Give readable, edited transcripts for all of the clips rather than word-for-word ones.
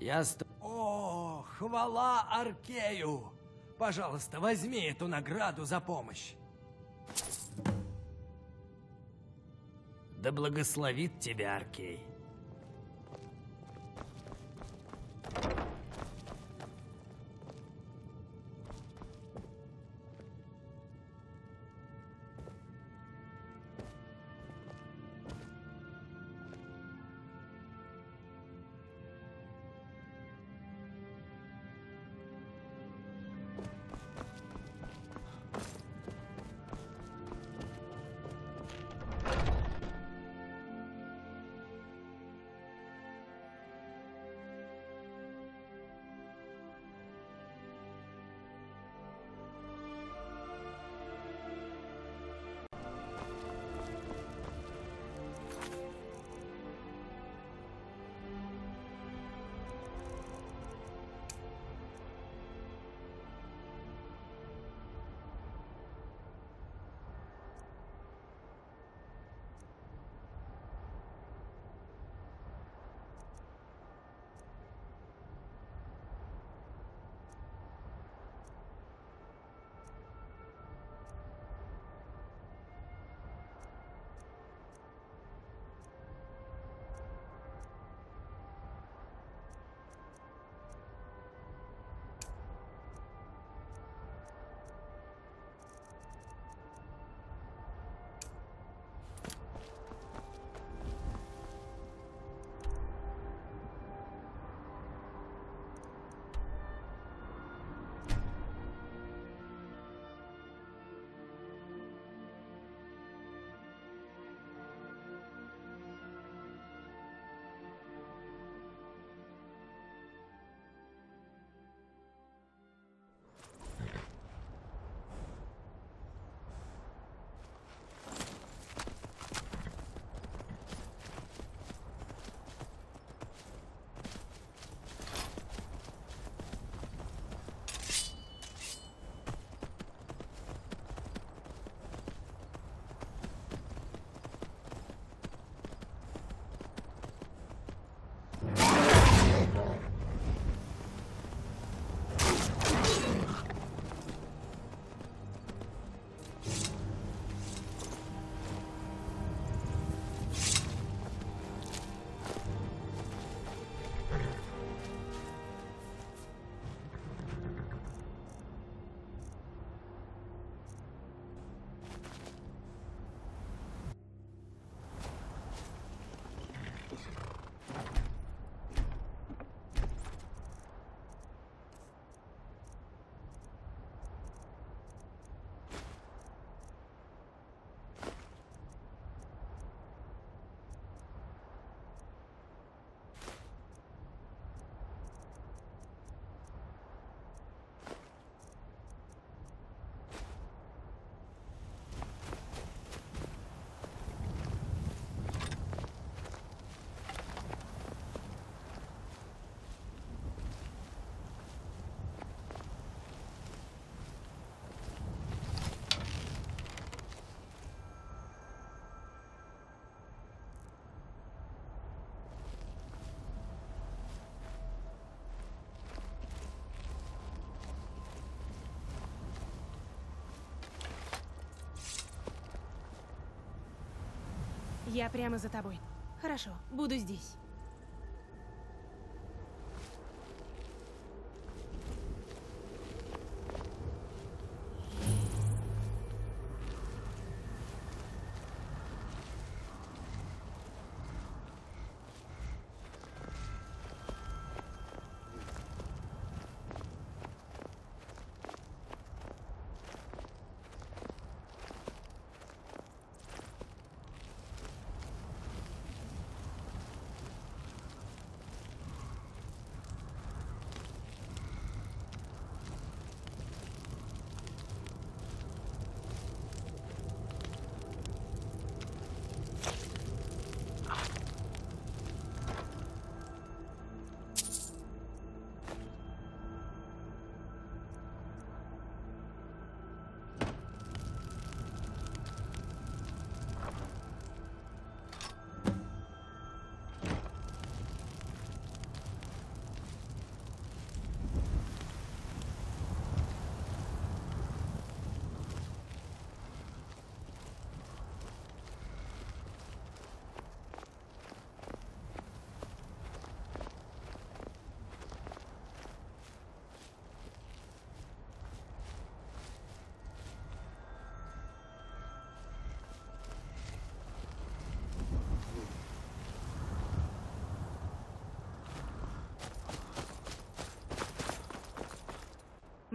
О, хвала Аркею! Пожалуйста, возьми эту награду за помощь. Да благословит тебя Аркей. Я прямо за тобой. Хорошо, буду здесь.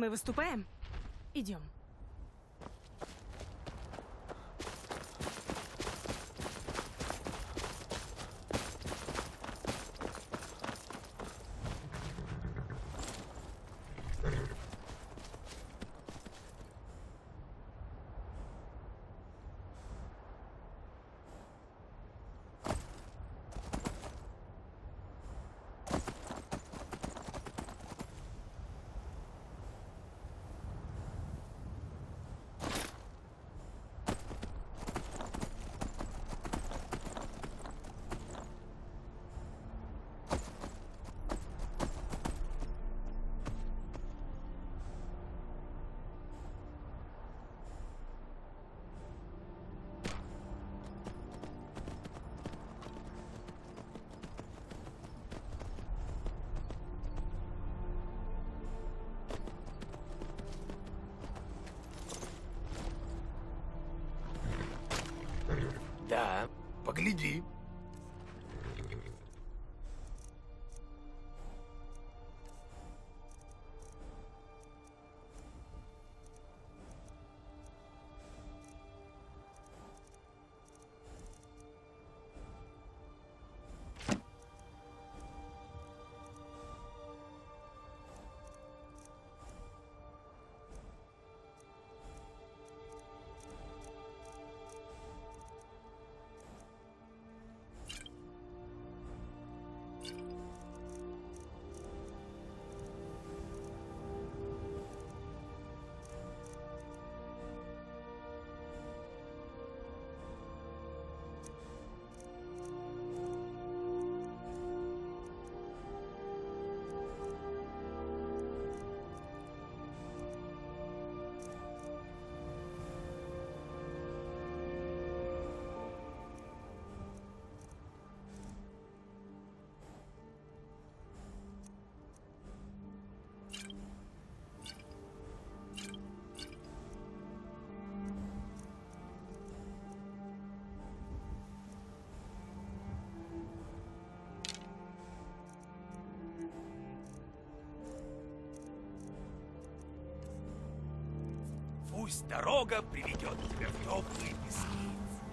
Мы выступаем? Идем. Да, погляди. Пусть дорога приведет тебя в теплые пески.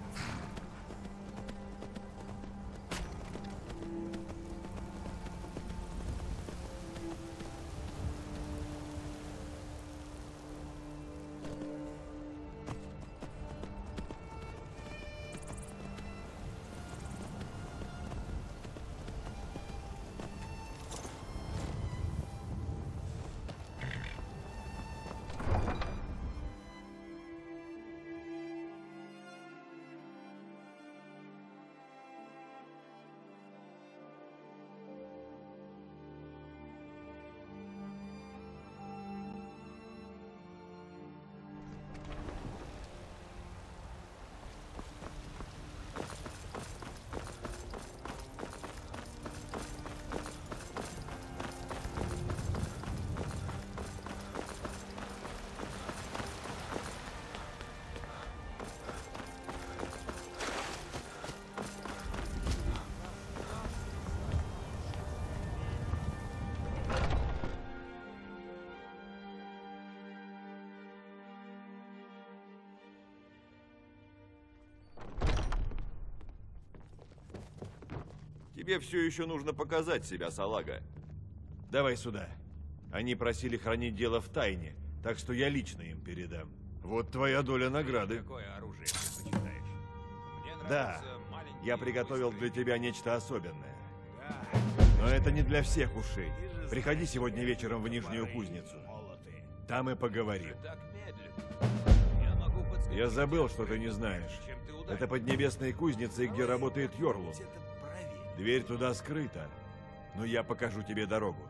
Тебе все еще нужно показать себя, салага. Давай сюда. Они просили хранить дело в тайне, так что я лично им передам. Вот твоя доля награды. Какое оружие предпочитаешь? Мне Да, нравятся маленькие я приготовил для быстрые. тебя нечто особенное. Да. Но это не для всех ушей. Приходи сегодня вечером в Нижнюю кузницу. Молоты. Там и поговорим. Так медленно. Я могу подскочить. Я забыл, что ты не знаешь. Чем ты ударил? Это поднебесной кузницей, где работает Йорлун. Это правее. Дверь туда скрыта, но я покажу тебе дорогу.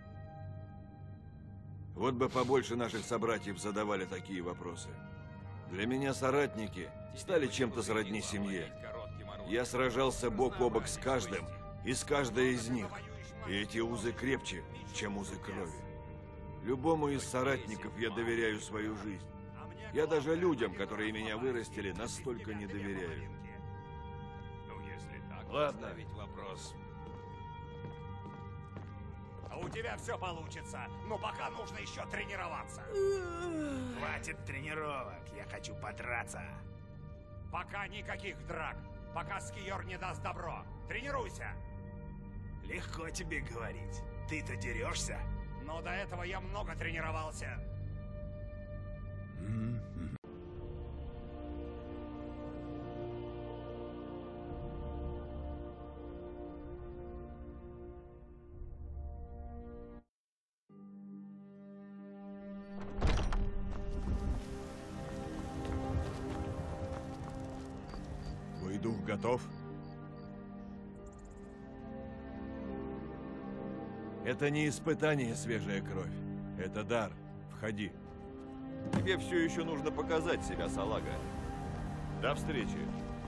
Вот бы побольше наших собратьев задавали такие вопросы. Для меня соратники стали чем-то сродни семье. Я сражался бок о бок с каждым и с каждой из них. И эти узы крепче, чем узы крови. Любому из соратников я доверяю свою жизнь. Я даже людям, которые меня вырастили, настолько не доверяю. Ну, если так, Ладно. поставить вопрос. А у тебя все получится, но пока нужно еще тренироваться. Хватит тренировок, я хочу подраться. Пока никаких драк, пока Скиор не даст добро. Тренируйся. Легко тебе говорить. Ты-то дерешься? Но до этого я много тренировался. Твой дух готов? Это не испытание, свежая кровь. Это дар. Входи. Тебе все еще нужно показать себя, салага. До встречи.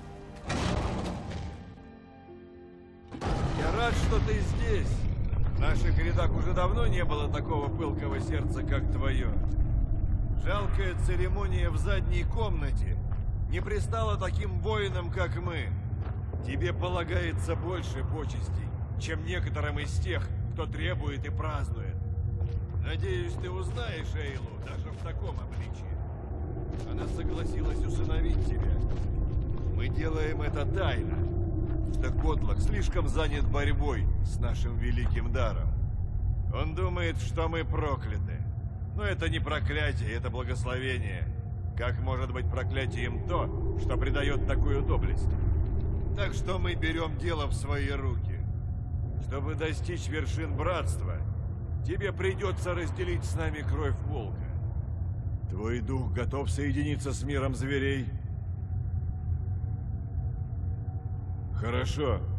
Я рад, что ты здесь. В наших рядах уже давно не было такого пылкого сердца, как твое. Жалкая церемония в задней комнате не пристала таким воинам, как мы. Тебе полагается больше почестей, чем некоторым из тех, кто требует и празднует. Надеюсь, ты узнаешь Эйлу даже в таком обличии. Она согласилась усыновить тебя. Мы делаем это тайно. Да Котлок слишком занят борьбой с нашим великим даром. Он думает, что мы прокляты. Но это не проклятие, это благословение. Как может быть проклятием то, что придает такую доблесть? Так что мы берем дело в свои руки. Чтобы достичь вершин братства, тебе придется разделить с нами кровь волка. Твой дух готов соединиться с миром зверей? Хорошо.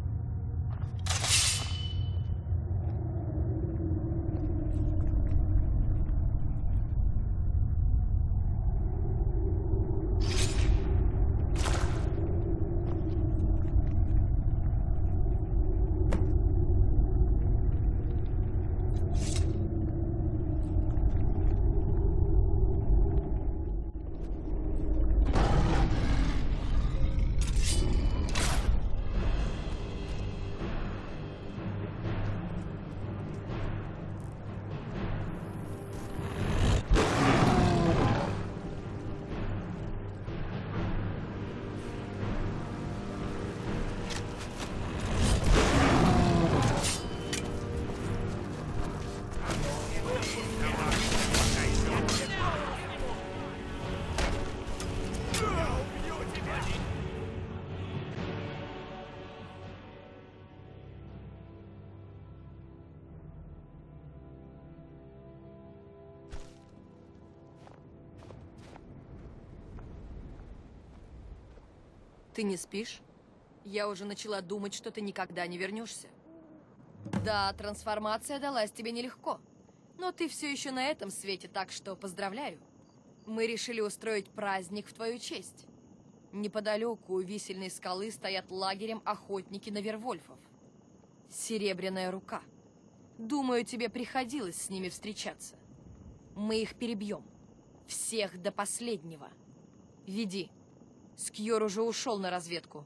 Ты не спишь? Я уже начала думать, что ты никогда не вернешься. Да, трансформация далась тебе нелегко. Но ты все еще на этом свете, так что поздравляю. Мы решили устроить праздник в твою честь. Неподалеку у висельной скалы стоят лагерем охотники на вервольфов. Серебряная рука. Думаю, тебе приходилось с ними встречаться. Мы их перебьем. Всех до последнего. Веди. Скьор уже ушел на разведку.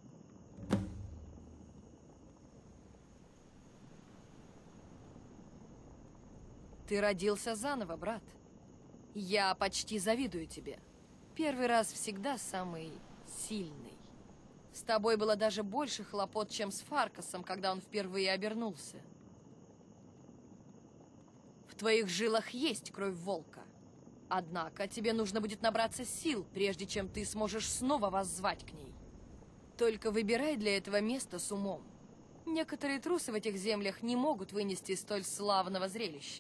Ты родился заново, брат. Я почти завидую тебе. Первый раз всегда самый сильный. С тобой было даже больше хлопот, чем с Фаркасом, когда он впервые обернулся. В твоих жилах есть кровь волка. Однако тебе нужно будет набраться сил, прежде чем ты сможешь снова воззвать к ней. Только выбирай для этого место с умом. Некоторые трусы в этих землях не могут вынести столь славного зрелища.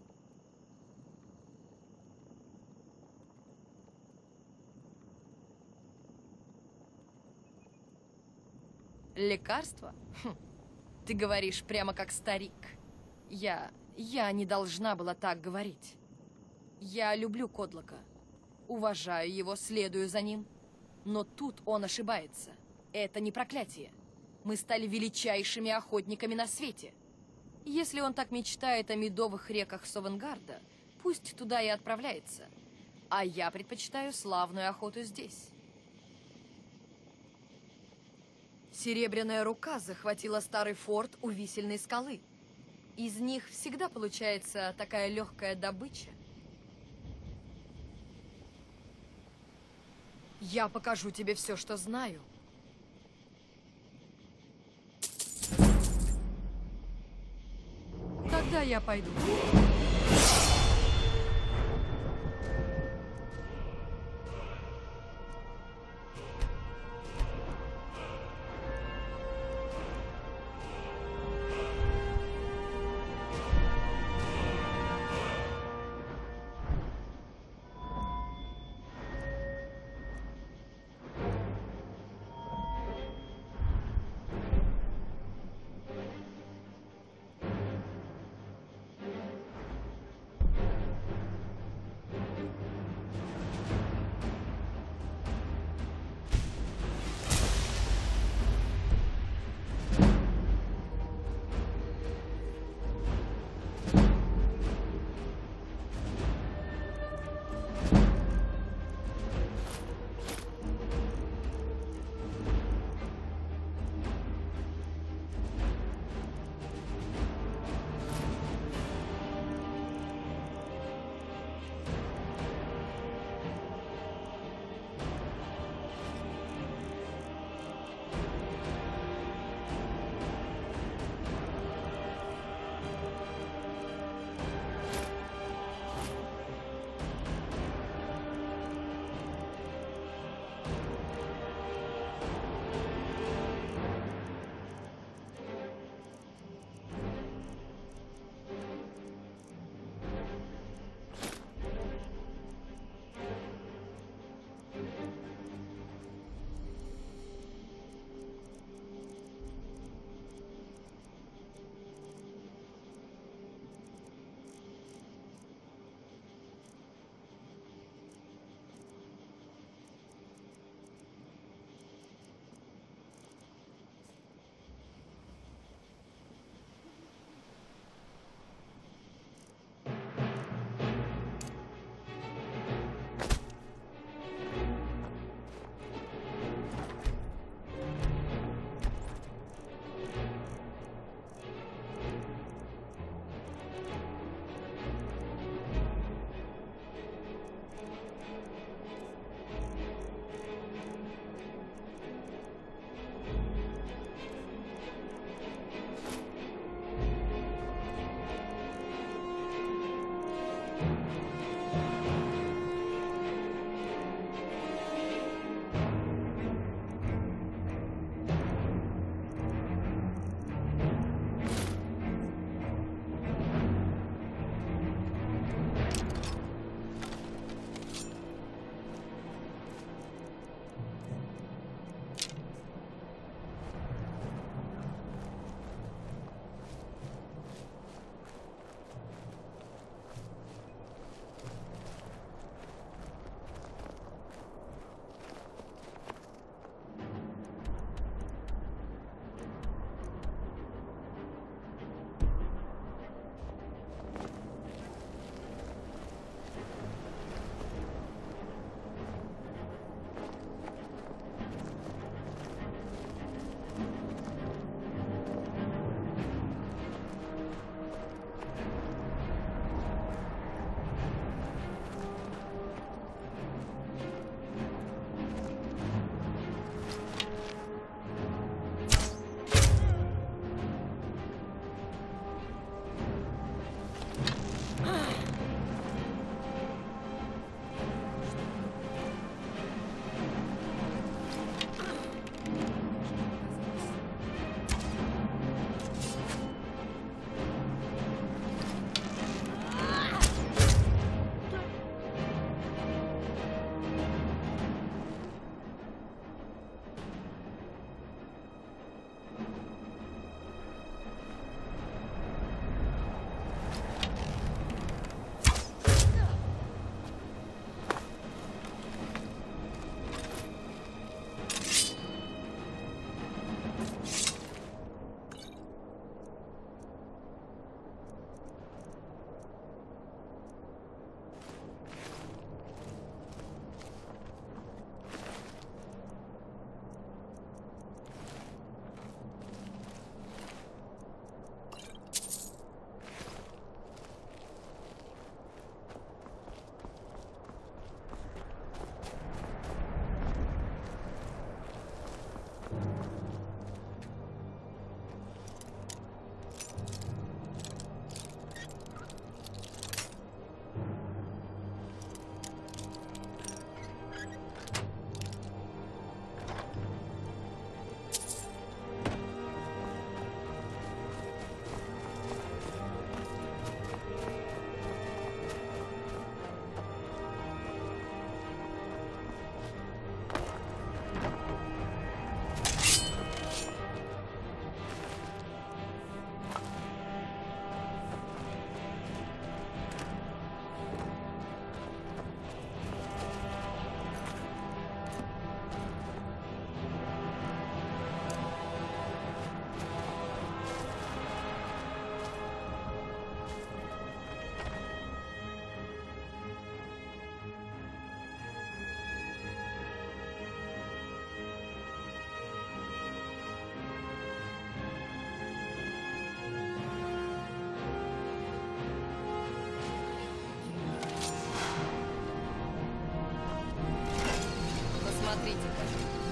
Лекарство? Ты говоришь прямо как старик. Я не должна была так говорить. Я люблю Кодлока. Уважаю его, следую за ним. Но тут он ошибается. Это не проклятие. Мы стали величайшими охотниками на свете. Если он так мечтает о медовых реках Совенгарда, пусть туда и отправляется. А я предпочитаю славную охоту здесь. Серебряная рука захватила старый форт у висельной скалы. Из них всегда получается такая легкая добыча. Я покажу тебе все, что знаю. Тогда я пойду.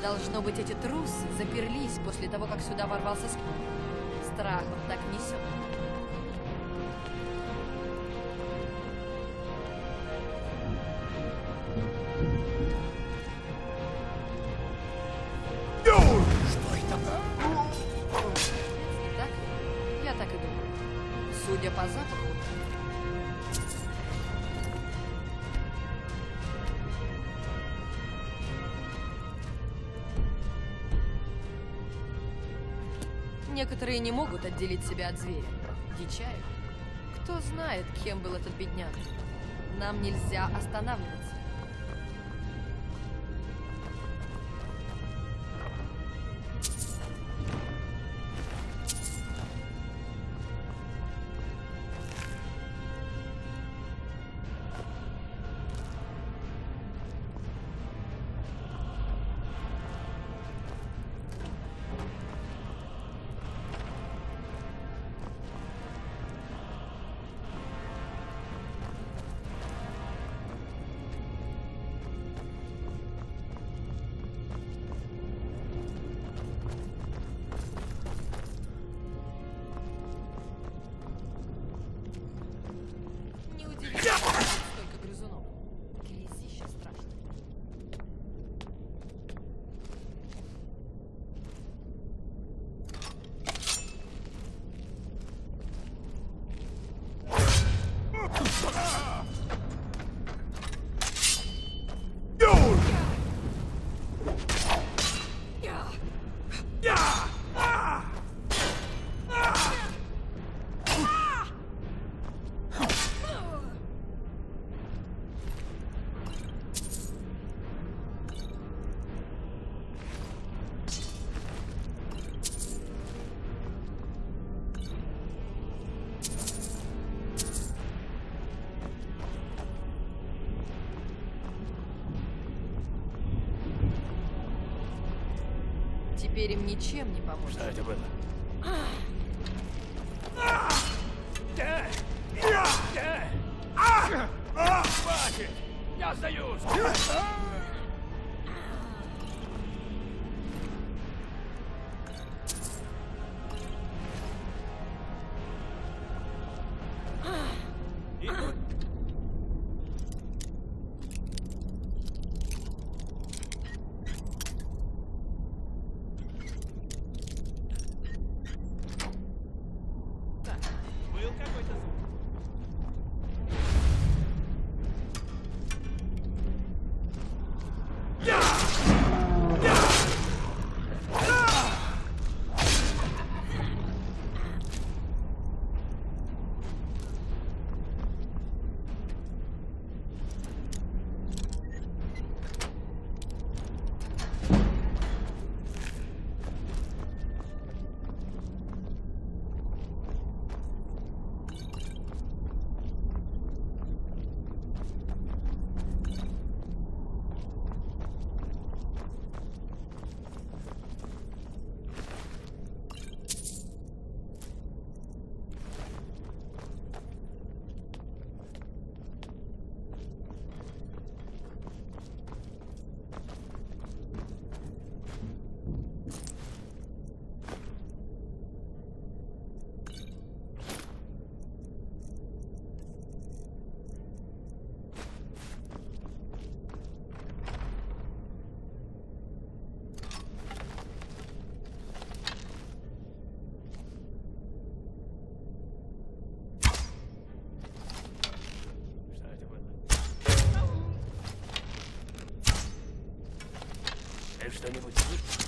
Должно быть, эти трусы заперлись после того, как сюда ворвался Скиер. Страхом так несет. Так? Я так и думаю. Судя по запаху, некоторые не могут отделить себя от зверя. Дичают. Кто знает, кем был этот бедняк. Нам нельзя останавливаться. Столько грызунов. Грязище страшно. Теперь им ничем не поможет. Что это было? Хватит! Я сдаюсь! Был какой-то звук. Что это было? Ты что-нибудь слышишь?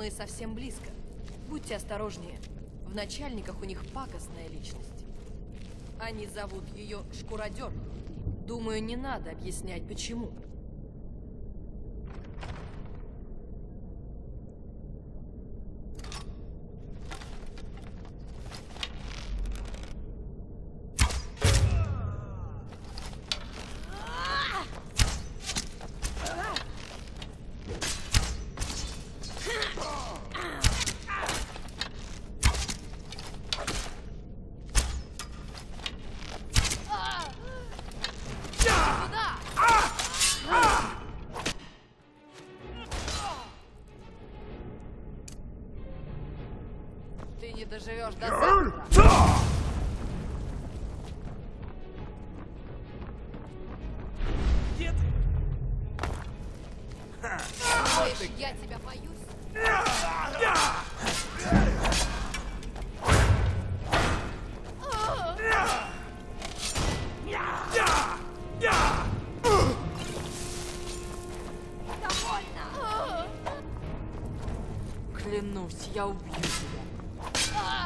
Мы совсем близко. Будьте осторожнее. В начальниках у них пакостная личность. Они зовут ее Шкуродер. Думаю, не надо объяснять, почему. Ты не доживешь до завтра. Где ты? Думаешь, я тебя боюсь? Довольно! Клянусь, я убью тебя.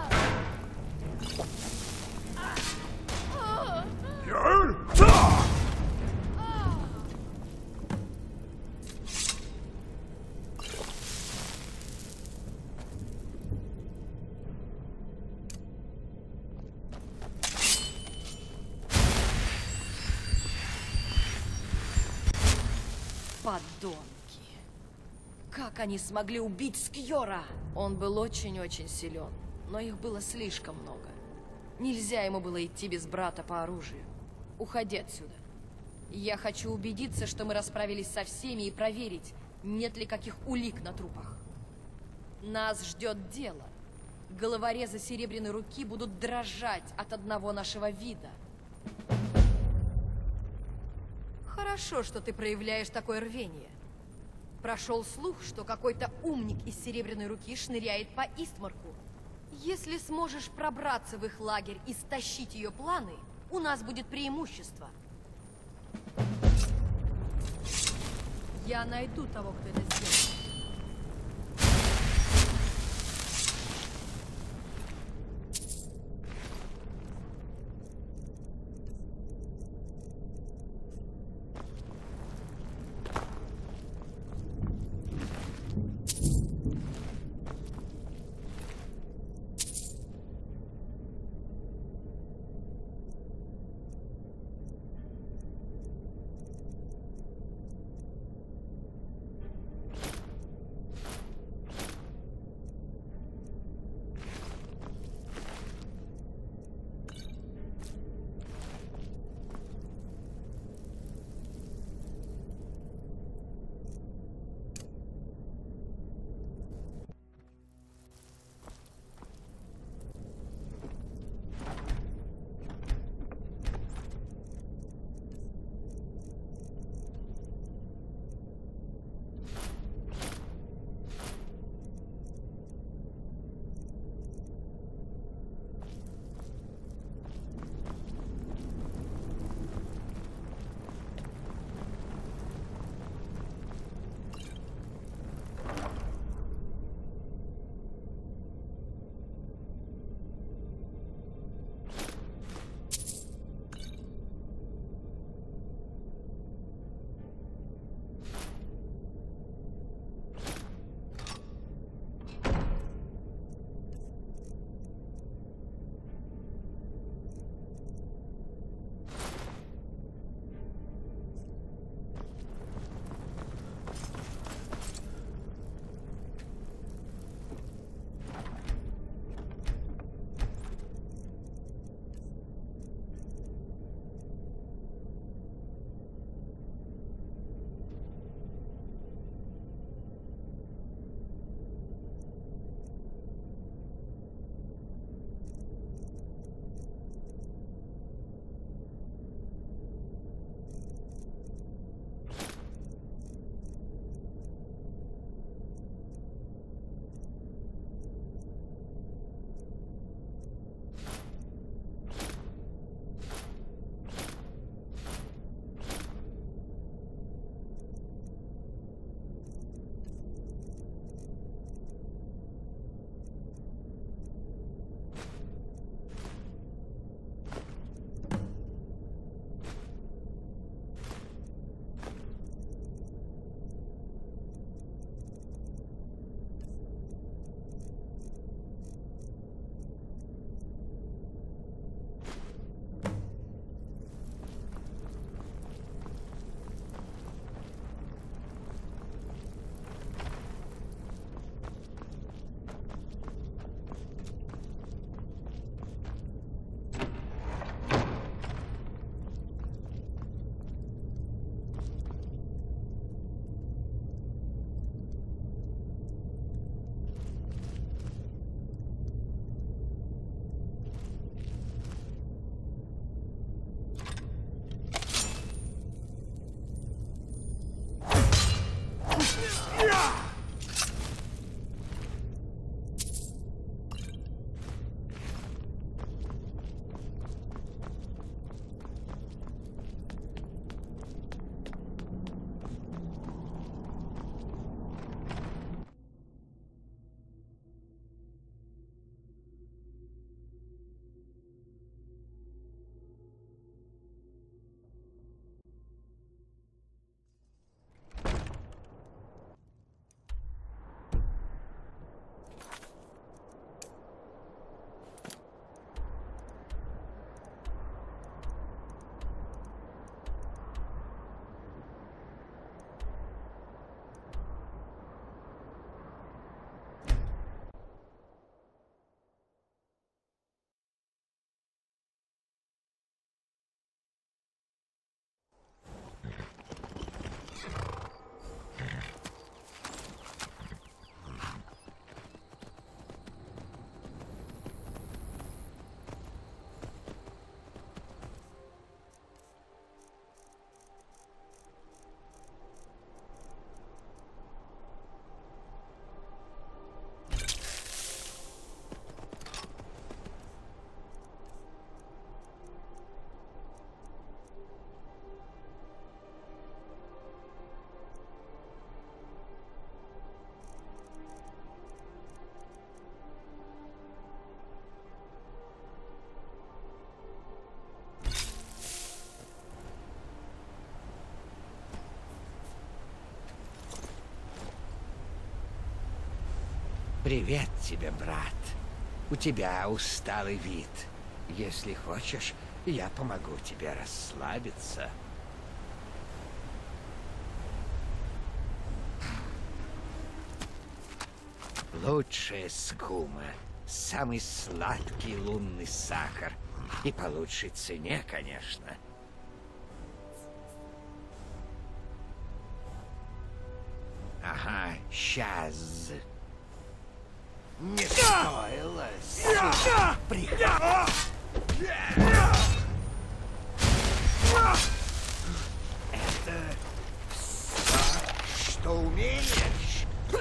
Подонки. Как они смогли убить Скьора? Он был очень-очень силен, но их было слишком много. Нельзя ему было идти без брата по оружию. Уходи отсюда. Я хочу убедиться, что мы расправились со всеми и проверить, нет ли каких улик на трупах. Нас ждет дело. Головорезы Серебряной Руки будут дрожать от одного нашего вида. Хорошо, что ты проявляешь такое рвение. Прошел слух, что какой-то умник из Серебряной Руки шныряет по Истмарку. Если сможешь пробраться в их лагерь и стащить ее планы, у нас будет преимущество. Я найду того, кто это сделает. Привет тебе, брат. У тебя усталый вид. Если хочешь, я помогу тебе расслабиться. Лучшая скума, самый сладкий лунный сахар. И по лучшей цене, конечно. Ага, сейчас. Не стоило сюда приходить. Это все, что умеешь?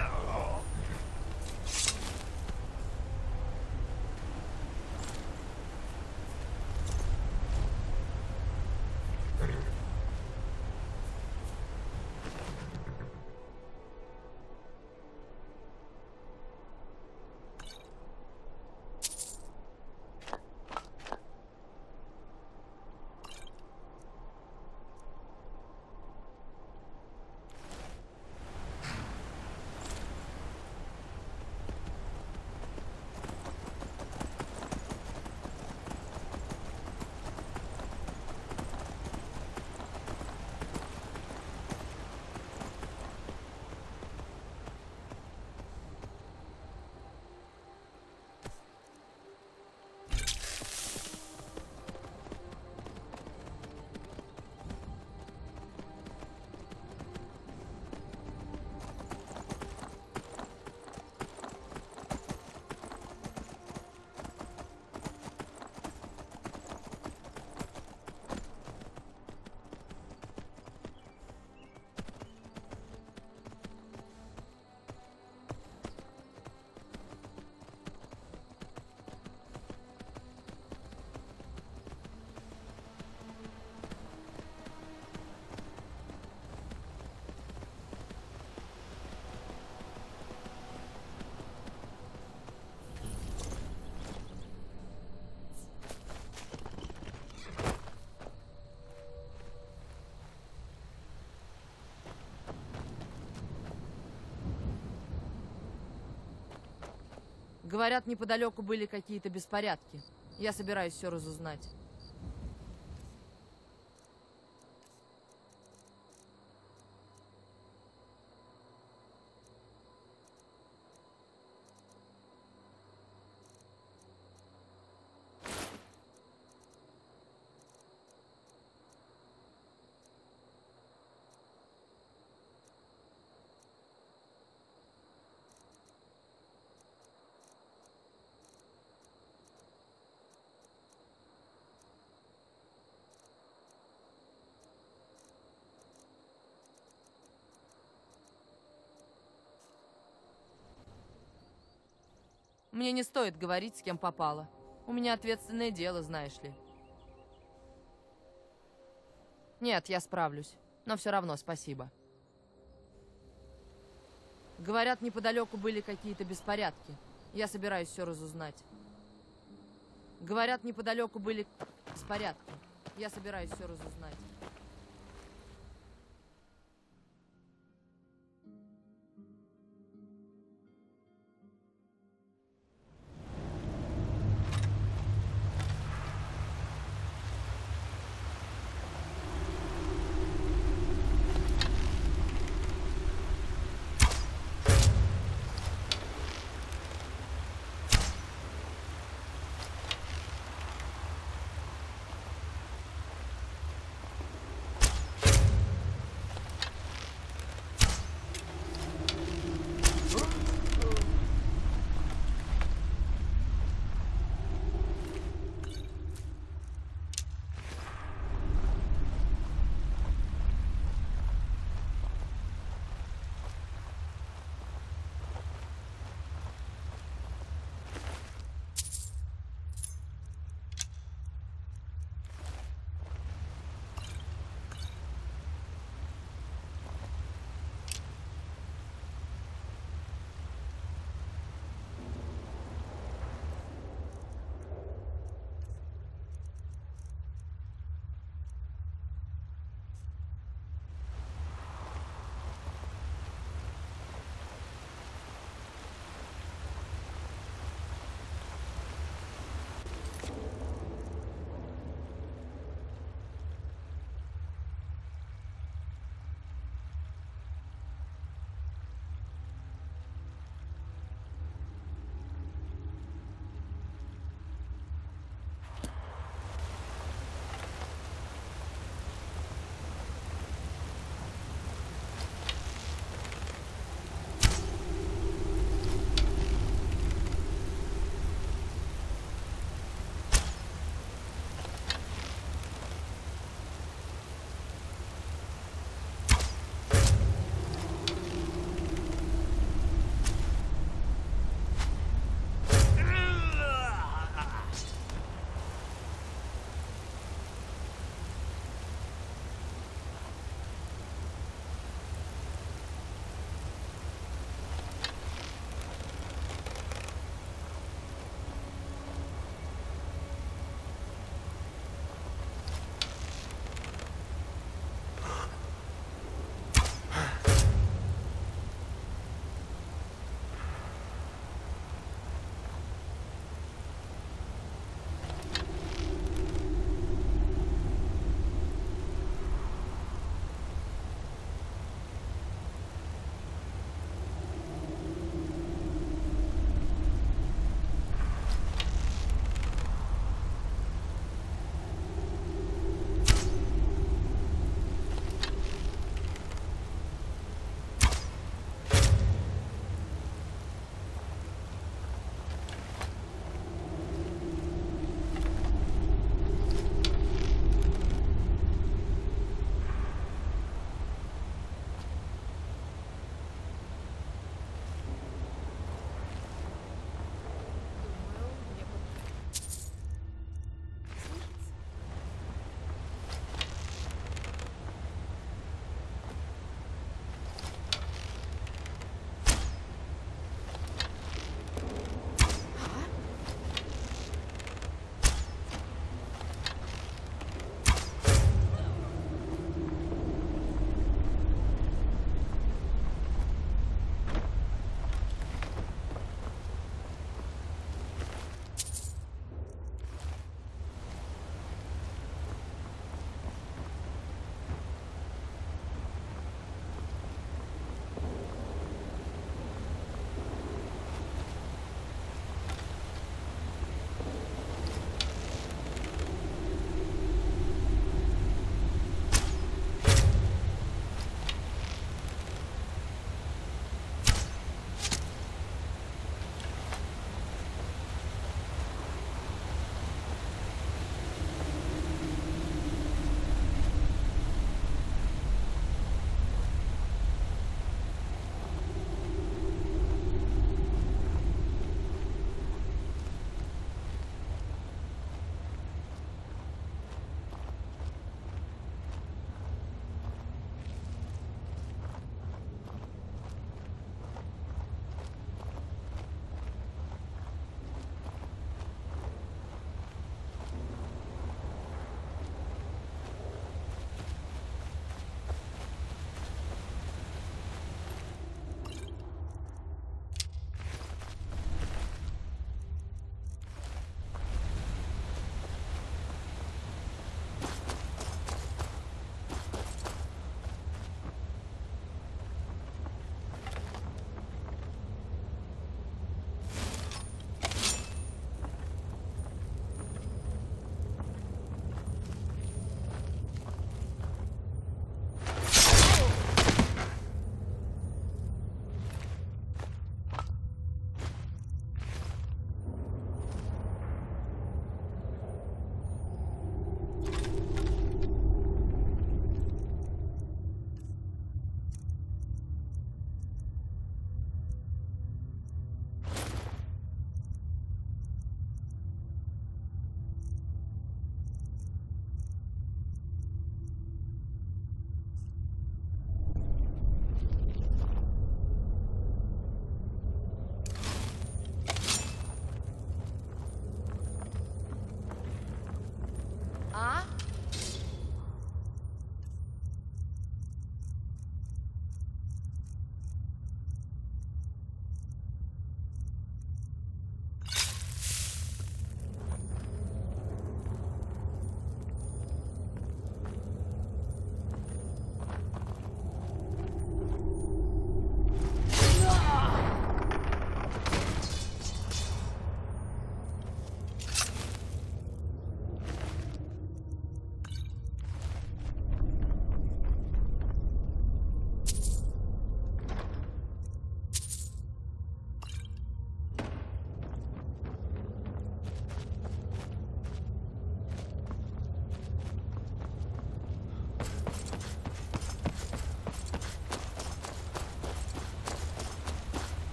Говорят, неподалеку были какие-то беспорядки. Я собираюсь все разузнать. Мне не стоит говорить, с кем попало. У меня ответственное дело, знаешь ли. Нет, я справлюсь. Но все равно спасибо. Говорят, неподалеку были какие-то беспорядки. Я собираюсь все разузнать. Говорят, неподалеку были беспорядки. Я собираюсь все разузнать.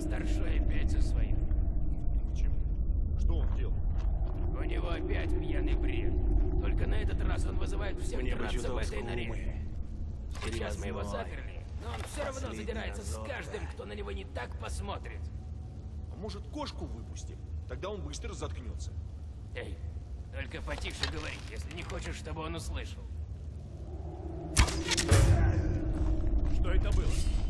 старшой опять со своим. Почему? Что он делал? У него опять пьяный бред. Только на этот раз он вызывает всех Мне драться в этой по-чудовски норе. умы. Сейчас мы его Привозной. заперли, но он все равно Последняя задирается с золото. каждым, кто на него не так посмотрит. А может, кошку выпустим? Тогда он быстро заткнется. Эй, только потише говори, если не хочешь, чтобы он услышал. Что это было?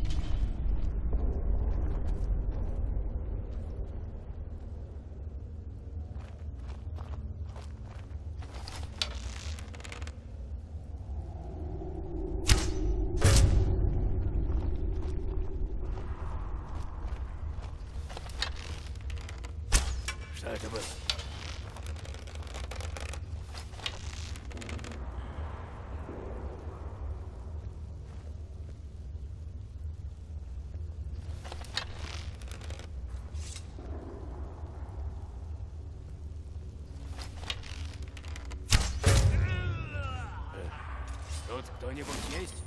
Что это было? Тут кто-нибудь есть?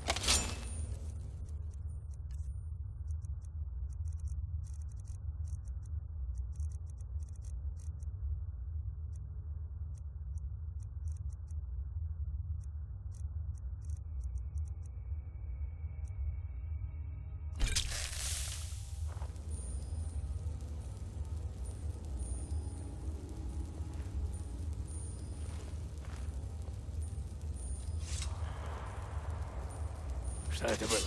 Что это было?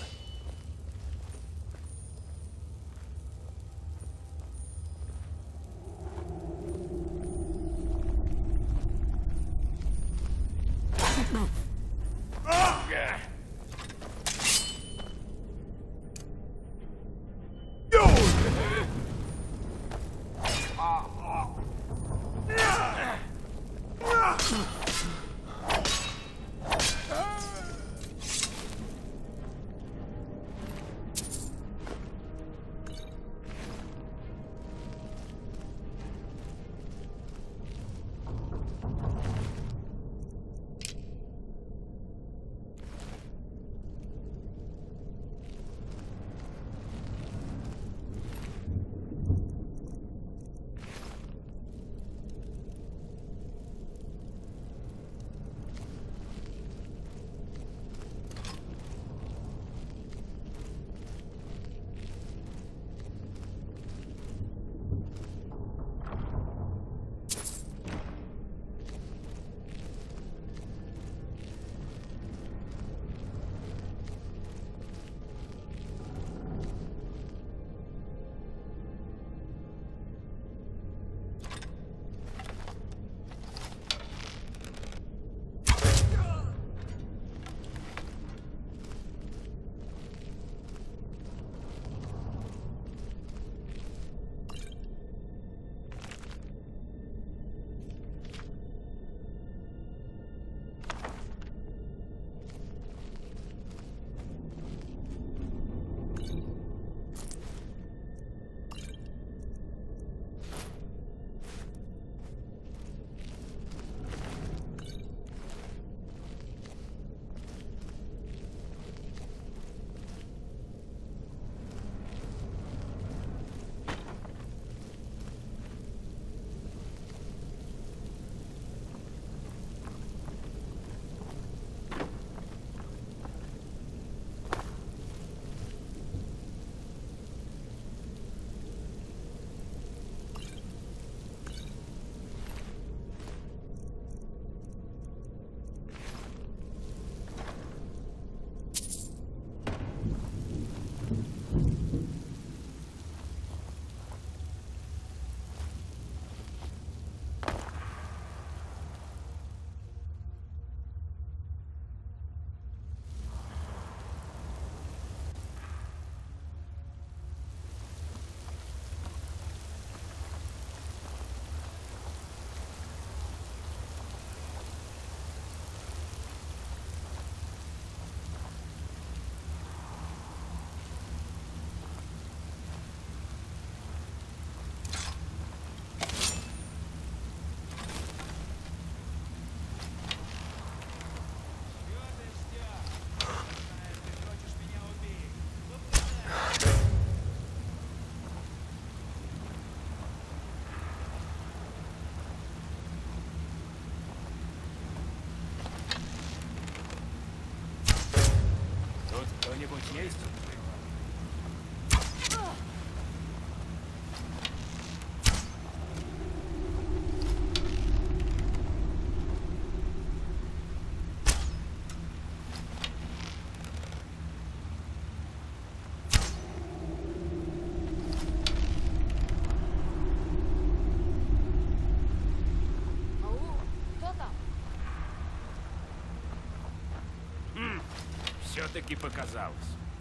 все-таки показалось.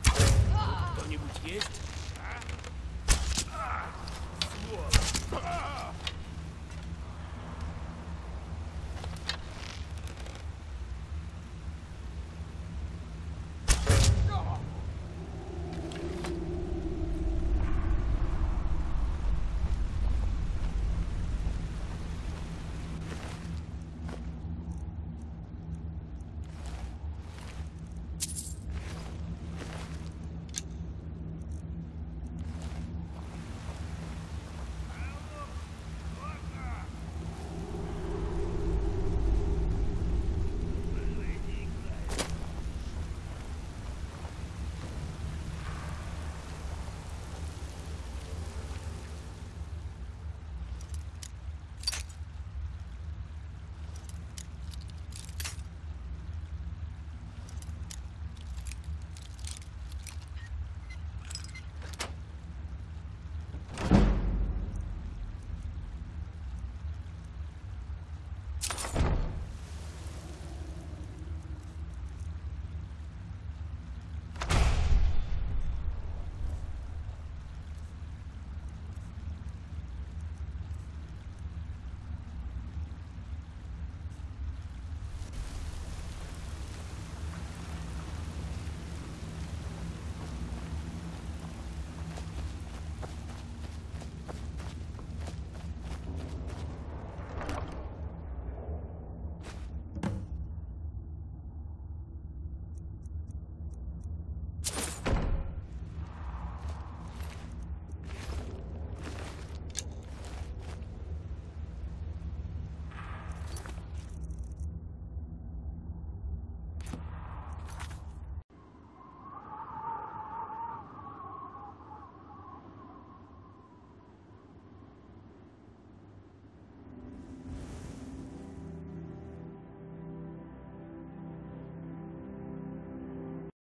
Тут кто-нибудь есть? А? Сволочь!